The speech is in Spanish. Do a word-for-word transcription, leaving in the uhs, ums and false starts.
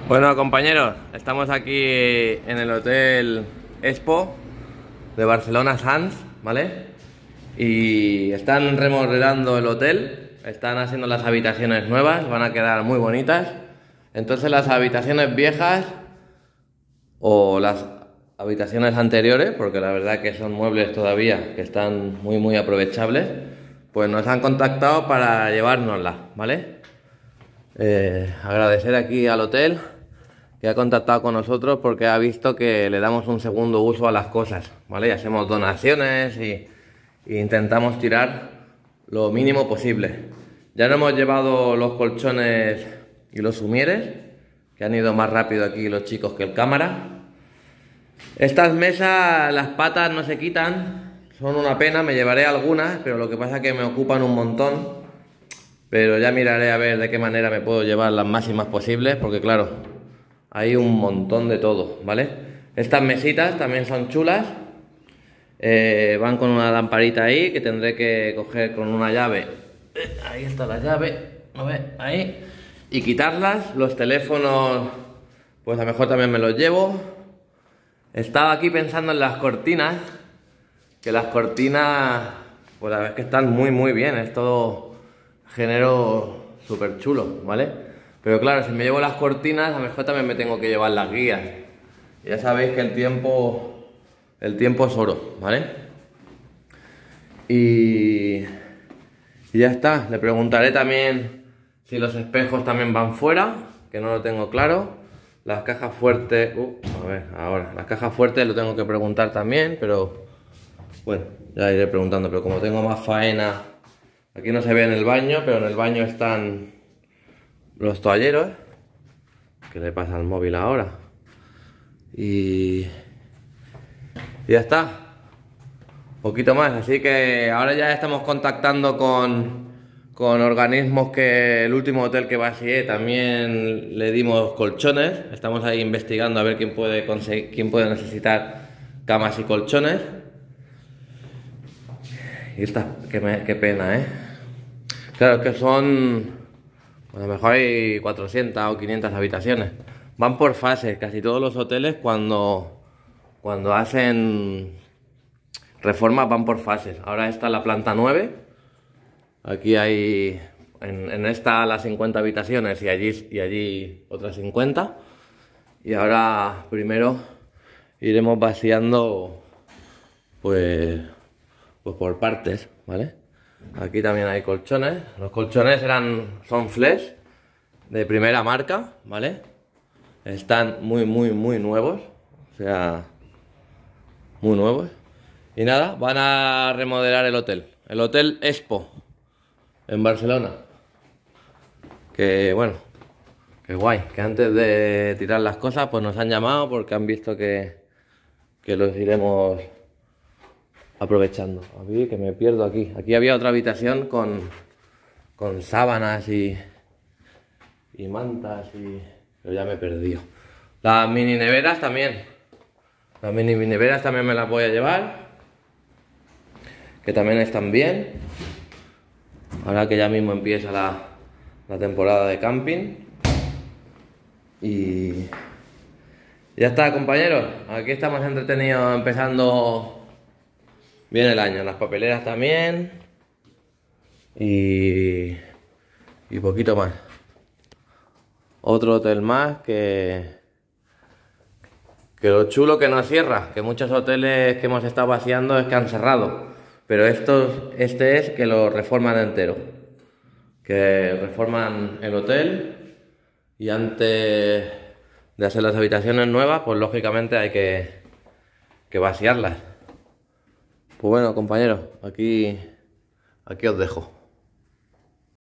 Bueno, compañeros, estamos aquí en el Hotel Expo de Barcelona Sants, ¿vale? Y están remodelando el hotel, están haciendo las habitaciones nuevas, van a quedar muy bonitas. Entonces las habitaciones viejas o las habitaciones anteriores, porque la verdad que son muebles todavía que están muy muy aprovechables, pues nos han contactado para llevárnoslas, ¿vale? Eh, agradecer aquí al hotel que ha contactado con nosotros porque ha visto que le damos un segundo uso a las cosas, ¿vale? Y hacemos donaciones y, y intentamos tirar lo mínimo posible. Ya no hemos llevado los colchones y los sumieres, que han ido más rápido aquí los chicos que el cámara. Estas mesas, las patas no se quitan, son una pena, me llevaré algunas, pero lo que pasa es que me ocupan un montón. Pero ya miraré a ver de qué manera me puedo llevar las máximas posibles, porque claro, hay un montón de todo, ¿vale? Estas mesitas también son chulas, eh, van con una lamparita ahí que tendré que coger con una llave. Ahí está la llave, ¿lo ves? Ahí. Y quitarlas. Los teléfonos, pues a lo mejor también me los llevo. Estaba aquí pensando en las cortinas, que las cortinas, pues la verdad es que están muy muy bien, es todo género súper chulo, ¿vale? Pero claro, si me llevo las cortinas, a lo mejor también me tengo que llevar las guías. Ya sabéis que el tiempo, el tiempo es oro, ¿vale? Y, y ya está. Le preguntaré también si los espejos también van fuera, que no lo tengo claro. Las cajas fuertes, uh, a ver, ahora, las cajas fuertes lo tengo que preguntar también, pero bueno, ya iré preguntando. Pero como tengo más faena, aquí no se ve en el baño, pero en el baño están los toalleros. ¿Qué le pasa al móvil ahora? Y, y ya está. Poquito más. Así que ahora ya estamos contactando con, con organismos que el último hotel que vacié también le dimos colchones. Estamos ahí investigando a ver quién puede conseguir, quién puede necesitar camas y colchones. Y esta, qué, me, qué pena, ¿eh? Claro que son... a lo mejor hay cuatrocientas o quinientas habitaciones. Van por fases, casi todos los hoteles cuando, cuando hacen reformas van por fases. Ahora está la planta nueve. Aquí hay, en, en esta las cincuenta habitaciones y allí, y allí otras cincuenta. Y ahora primero iremos vaciando pues, pues por partes, ¿vale? Aquí también hay colchones. Los colchones eran, son Flex de primera marca, ¿vale? Están muy, muy, muy nuevos. O sea, muy nuevos. Y nada, van a remodelar el hotel. El Hotel Expo en Barcelona. Que bueno, que guay. Que antes de tirar las cosas, pues nos han llamado porque han visto que, que los iremos aprovechando. A mí que me pierdo aquí. Aquí había otra habitación con, con sábanas y, y mantas y... pero ya me he perdido. Las mini neveras también. Las mini neveras también me las voy a llevar. Que también están bien. Ahora que ya mismo empieza la, la temporada de camping. Y... ya está, compañeros. Aquí estamos entretenidos empezando... bien el año, las papeleras también y, y poquito más. Otro hotel más que, que lo chulo que no cierra, que muchos hoteles que hemos estado vaciando es que han cerrado, pero estos, este es que lo reforman entero, que reforman el hotel y antes de hacer las habitaciones nuevas, pues lógicamente hay que, que vaciarlas. Pues bueno, compañeros, aquí, aquí os dejo.